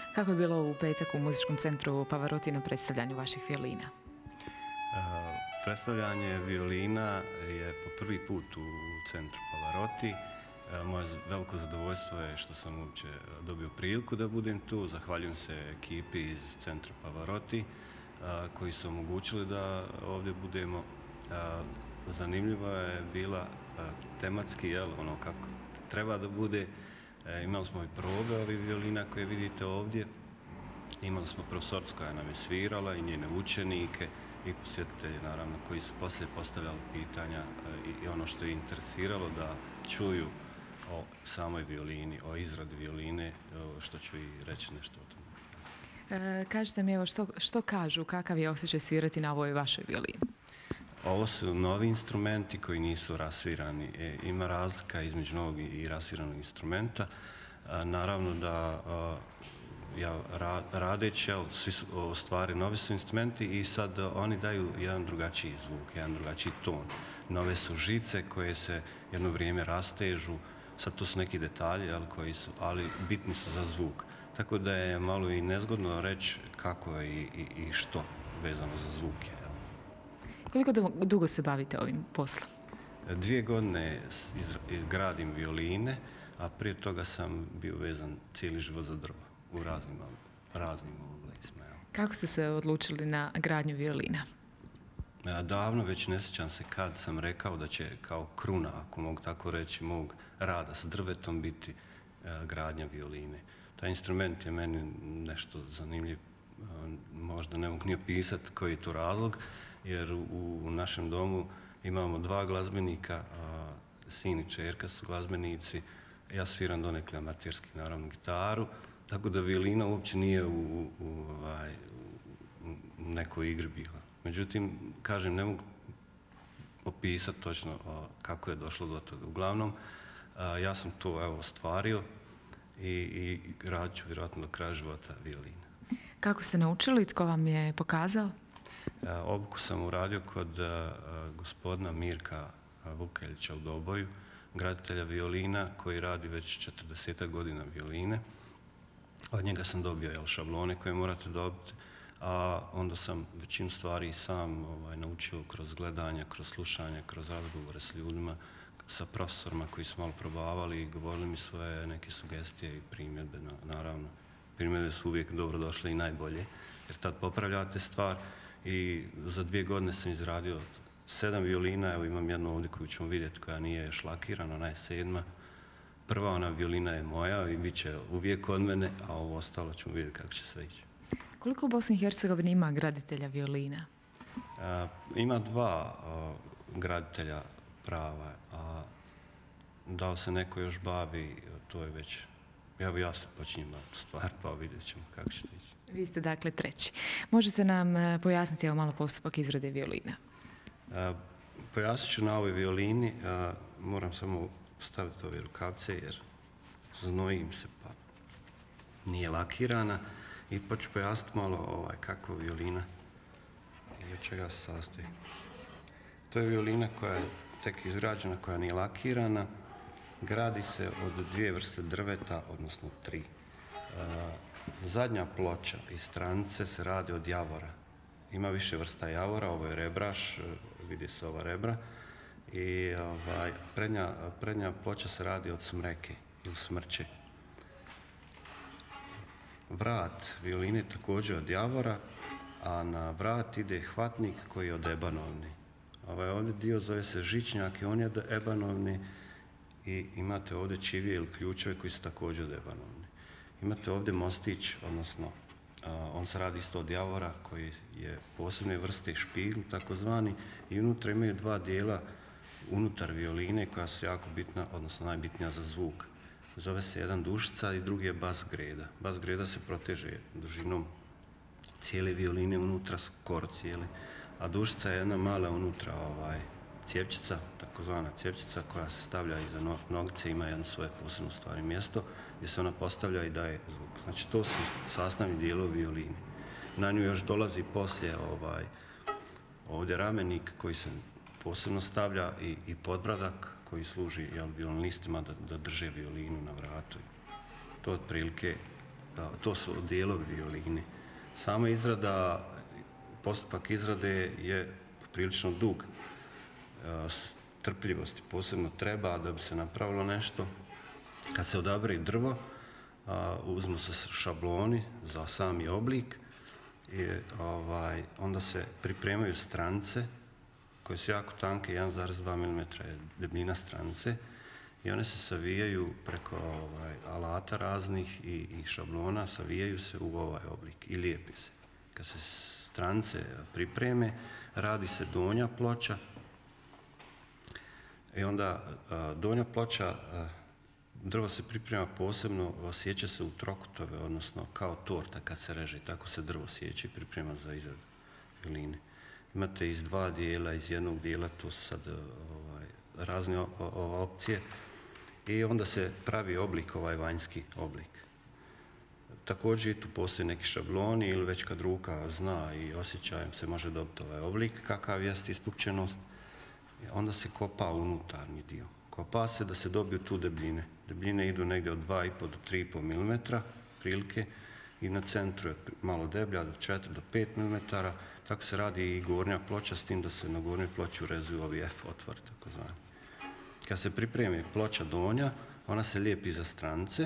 Kako je bilo u petak u muzičkom centru Pavarotti na predstavljanju vaših violina? Predstavljanje violina je po prvi put u centru Pavarotti. Moje veliko zadovoljstvo je što sam uopće dobio priliku da budem tu. Zahvaljujem se ekipi iz centra Pavarotti koji su omogućili da ovdje budemo. Zanimljiva je bila tematski, ono kako treba da bude. Imali smo i probe ovih violina koje vidite ovdje. Imali smo profesoricu koja nam je svirala i njene učenike i posjetitelji, naravno, koji su poslije postavljali pitanja i ono što je interesiralo da čuju o samoj violini, o izradi violine, što ću i reći nešto o tome. Kažite mi, evo, što kažu, kakav je osjećaj svirati na ovoj vašoj violini? Ovo su novi instrumenti koji nisu rasvirani. Ima razlika između novog i rasviranog instrumenta. Naravno da ja radeći, svi su stvari, novi su instrumenti i sad oni daju jedan drugačiji zvuk, jedan drugačiji ton. Nove su žice koje se jedno vrijeme rastežu, sad tu su neki detalji ali bitni su za zvuk. Tako da je malo i nezgodno reći kako je i što vezano za zvuke. Koliko dugo se bavite ovim poslom? 2 godine gradim violine, a prije toga sam bio vezan cijeli život za drvo u raznim oblicima. Kako ste se odlučili na gradnju violina? Davno, već ne sjećam se kad sam rekao da će kao kruna, ako mogu tako reći, mog rada s drvetom biti gradnja violine. Taj instrument je meni nešto zanimljiv, možda ne mogu ni opisati koji je to razlog, jer u našem domu imamo 2 glazbenika, sin i čerka su glazbenici, ja sviram donekle amaterski, naravno, gitaru, tako da violina uopće nije u nekoj igri bila. Međutim, kažem, ne mogu opisati točno kako je došlo do toga. Uglavnom, ja sam to ostvario i radit ću vjerojatno do kraja života violina. Kako ste naučili? Tko vam je pokazao? Obuku sam uradio kod gospodina Mirka Vukelića u Doboju, graditelja violina koji radi već 40 godina violine. Od njega sam dobio šablone koje morate dobiti, a onda sam većinu stvari sam naučio kroz gledanje, kroz slušanje, kroz razgovore s ljudima, sa profesorima koji su malo probavali i govorili mi svoje neke sugestije i primjedbe. Naravno, primjedbe su uvijek dobro došle i najbolje, jer tad popravljate stvar. I za 2 godine sam izradio 7 violina, evo imam jednu ovdje koju ćemo vidjeti koja nije još lakirana, ona je 7. Prva ona violina je moja i bit će uvijek od mene, a ovo ostalo ćemo vidjeti kako će sve ići. Koliko u Bosni i Hercegovini ima graditelja violina? Ima 2 graditelja prava, a da li se neko još bavi, to je već, ja se počinjem baviti stvar, pa vidjet ćemo kako će to ići. Vi ste dakle 3. Možete nam pojasniti malo postupak izrade violina? Pojasnit ću na ovoj violini, moram samo staviti ove rukavce jer znojim se pa nije lakirana i pa ću pojasniti malo kako violina i od čega se sastoji. To je violina koja je tek izgrađena, koja nije lakirana, gradi se od 2 vrste drveta, odnosno 3. Zadnja ploča i stranice se radi od javora. Ima više vrsta javora, ovo je rebraš, vidi se ova rebra. I prednja ploča se radi od smreke ili smrče. Vrat violine također od javora, a na vrat ide hvatnik koji je od ebanovni. Ovdje dio zove se žičnjak i on je od ebanovni i imate ovdje čivije ili ključeve koji su također od ebanovni. Imate ovdje mostić, odnosno on se radi isto od javora koji je posebne vrste špigl takozvani i unutra imaju 2 dijela unutar violine koja su jako bitna, odnosno najbitnija za zvuk. Zove se jedan dušica i drugi je bas greda. Bas greda se proteže dužinom cijele violine unutra, skoro cijele, a dušica je jedna mala unutra cijepčica, takozvana cijepčica koja se stavlja iza nogice, ima jedno svoje posebno stvari mjesto gdje se ona postavlja i daje zvuk. Znači to su sastavni dijelovi violine. Na nju još dolazi poslije ovdje ramenik koji se posebno stavlja i podbradak koji služi violinistima da drže violinu na vratu. To je otprilike to su dijelovi violine. Sama izrada, postupak izrade je prilično dug. Trpljivosti posebno treba da bi se napravilo nešto. Kad se odabere drvo, uzmu se šabloni za sami oblik i onda se pripremaju stranice koje su jako tanke, 1,2 mm je debljina stranice i one se savijaju preko alata raznih i šablona, savijaju se u ovaj oblik i lijepi se. Kad se stranice pripreme, radi se donja ploča i onda donja ploča, drvo se priprema posebno, sječe se u trokutove, odnosno kao torta kad se reže, tako se drvo sječe i priprema za izradu violine. Imate iz dva dijela, iz jednog dijela, to su sad razne opcije i onda se pravi oblik, ovaj vanjski oblik. Također tu postoji neki šabloni ili već kad ruka zna i osjećajem se može dobiti ovaj oblik, kakav jest ispupčenost, onda se kopa unutarnji dio. Kopa se da se dobiju tu debljine. Debljine idu negdje od 2,5 do 3,5 mm prilike i na centru je malo deblja, do 4 do 5 mm. Tako se radi i gornja ploča, s tim da se na gornjoj ploči urezuju ovi F otvori, tako zvani. Kad se pripremi ploča donja, ona se lijepi za stranice.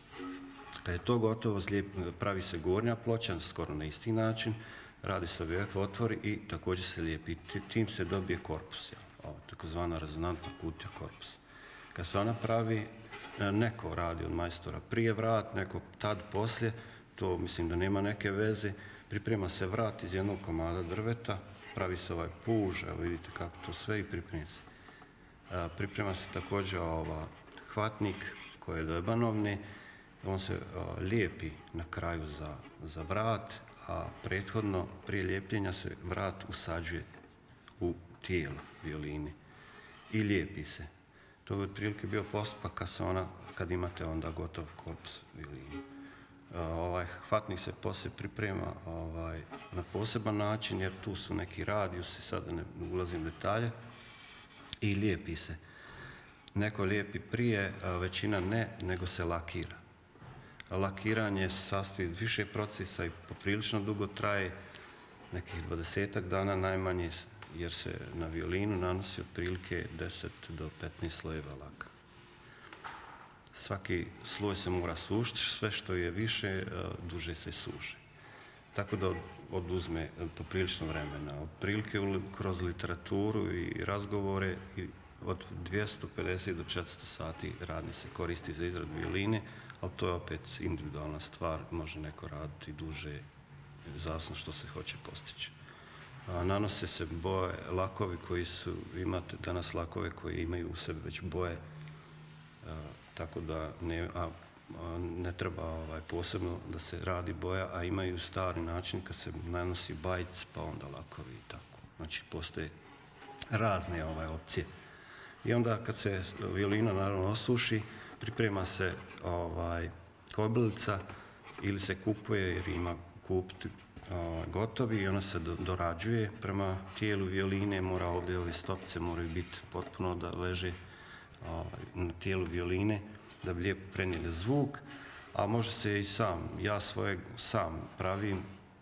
Kad je to gotovo, pravi se gornja ploča, skoro na isti način, radi se ovi F otvori i također se lijepi. Tim se dobije korpus, takozvana rezonantna kutija korpus. Kad se ona pravi, neko radi od majstora prije vrat, neko tad poslije, to mislim da nema neke veze, priprema se vrat iz jednog komada drveta, pravi se ovaj puž, evo vidite kako to sve i priprema se. Priprema se također hvatnik koji je dojebanovni, on se lijepi na kraju za vrat, a prethodno prije lijepljenja se vrat usađuje u tijelo violine i lijepi se. To je otprilike bio postupak kad imate onda gotov korpus violine. Ovaj hvatnik se poslije priprema na poseban način jer tu su neki radijusi, sada ne ulazim u detalje, i lijepi se. Neko lijepi prije, većina ne, nego se lakira. Lakiranje se sastoji od više procesa i poprilično dugo traje, nekih 20 dana najmanje, jer se na violinu nanosi otprilike 10 do 15 slojeva laka. Svaki sloj se mora sušiti, sve što je više, duže se suši. Tako da oduzme poprilično vremena. Otprilike kroz literaturu i razgovore od 250 do 400 sati radni se koristi za izradu violine, ali to je opet individualna stvar, može neko raditi duže, zavisno što se hoće postići. Nanose se boje, lakovi koji su, imate danas lakove koji imaju u sebi već boje, tako da ne treba posebno da se radi boja, a imaju stari način kad se nanosi bajc, pa onda lakovi i tako. Znači, postoje razne opcije. I onda kad se violina naravno osuši, priprema se kobilica ili se kupuje jer ima kupiti gotovi i ona se dorađuje prema tijelu violine, mora ovdje ove stopce moraju biti potpuno da leže na tijelu violine da bi lijepo prenijeli zvuk, a može se i sam, ja svoje sam pravim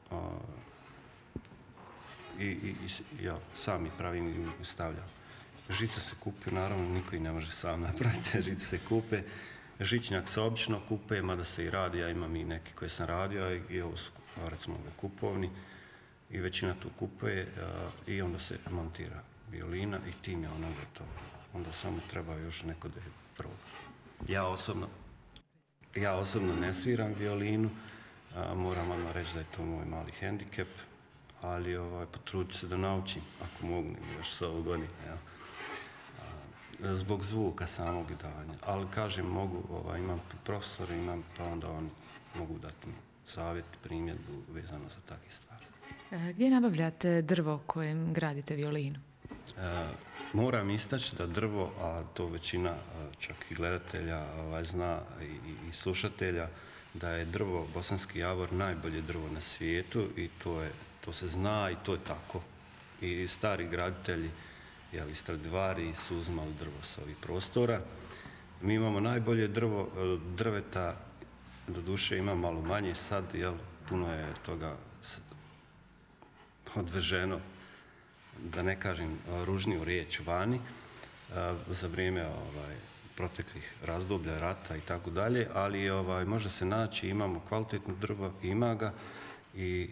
ja sam i pravim i stavljam. Žice se kupe, naravno niko i ne može sam napraviti, žice se kupe. Žičnjak se obično kupuje, mada se i radi, ja imam i neki koje sam radio i ovo su recimo kupovni i većina tu kupuje i onda se montira violina i tim je ona gotova. Onda samo treba još neko da je proba. Ja osobno ne sviram violinu, moram odmah reći da je to moj mali hendikep, ali potrudit ću se da naučim, ako mogu, još s ovog godine. Zbog zvuka samog davanja. Ali kažem, mogu, imam profesore, pa onda oni mogu dati mi savjet, primjedbu vezano za takve stvari. Gdje nabavljate drvo kojem gradite violinu? Moram istaći da drvo, a to većina čak i gledatelja zna i slušatelja, da je drvo Bosanski Javor najbolje drvo na svijetu i to se zna i to je tako. I stari graditelji, Stradivari su uzimali drvo sa ovih prostora. Mi imamo najbolje drveta Doduše ima malo manje sad, jel, puno je toga odveženo, da ne kažem ružniju riječ, vani, za vrijeme proteklih razdoblja, rata i tako dalje, ali može se naći, imamo kvalitetno drvo, ima ga i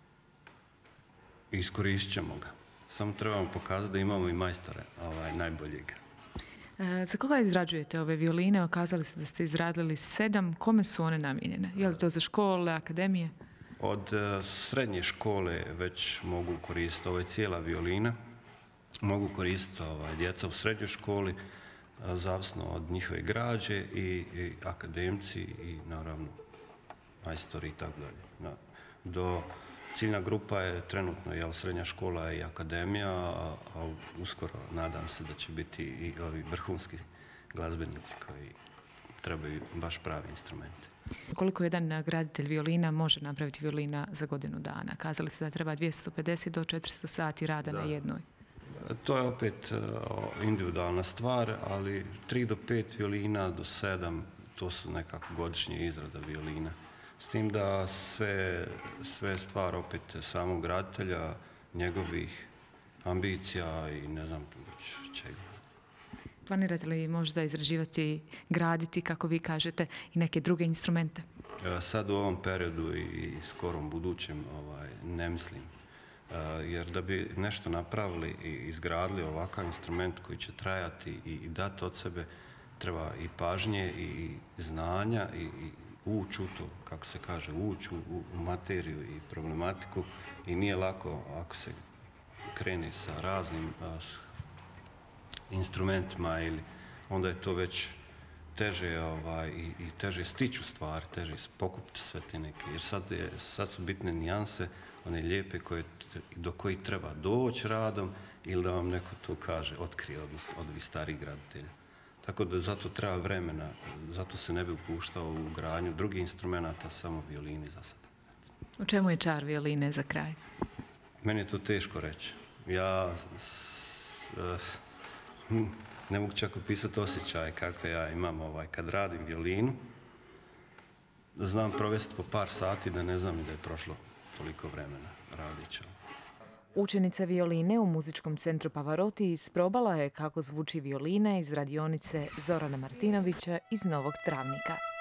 iskoristit ćemo ga. Samo trebamo pokazati da imamo i majstore najboljeg. Za koga izrađujete ove violine? Okazali ste da ste izradili 7. Kome su one namijenjene? Je li to za škole, akademije? Od srednje škole već mogu koristiti, ovo je cijela violina, mogu koristiti djeca u srednjoj školi, zavisno od njihove građe i akademci i naravno majstori i tako dalje. Ciljna grupa je trenutno srednja škola i akademija, a uskoro nadam se da će biti i ovi vrhunski glazbenici koji trebaju baš pravi instrumente. Koliko jedan graditelj violina može napraviti violina za godinu dana? Kazali ste da treba 250 do 400 sati rada na jednoj. To je opet individualna stvar, ali 3 do 5 violina do 7, to su nekako godišnje izrada violina. S tim da sve stvar opet samog graditelja, njegovih ambicija i ne znam čega. Planirate li možda izrađivati, graditi, kako vi kažete, i neke druge instrumente? Sad u ovom periodu i skorom budućem ne mislim. Jer da bi nešto napravili i izgradili ovakav instrument koji će trajati i dati od sebe, treba i pažnje i znanja i ući u to, kako se kaže, ući u materiju i problematiku i nije lako ako se krene sa raznim instrumentima ili onda je to već teže i teže stići stvari, teže pokupiti sve te neke, jer sad su bitne nijanse, one lijepe do kojih treba doći radom ili da vam neko to kaže, otkrije, odnosno od ovih starih graditelja. Tako da zato treba vremena, zato se ne bi upuštao u gradnju drugih instrumenata, samo violini za sad. U čemu je čar violine za kraj? Meni je to teško reći. Ja ne mogu čak opisati osjećaje kakve ja imam kad radim violinu. Znam provesti po par sati da ne znam i da je prošlo toliko vremena radići. Učenica violine u muzičkom centru Pavarotti isprobala je kako zvuči violina iz radionice Zorana Martinovića iz Novog Travnika.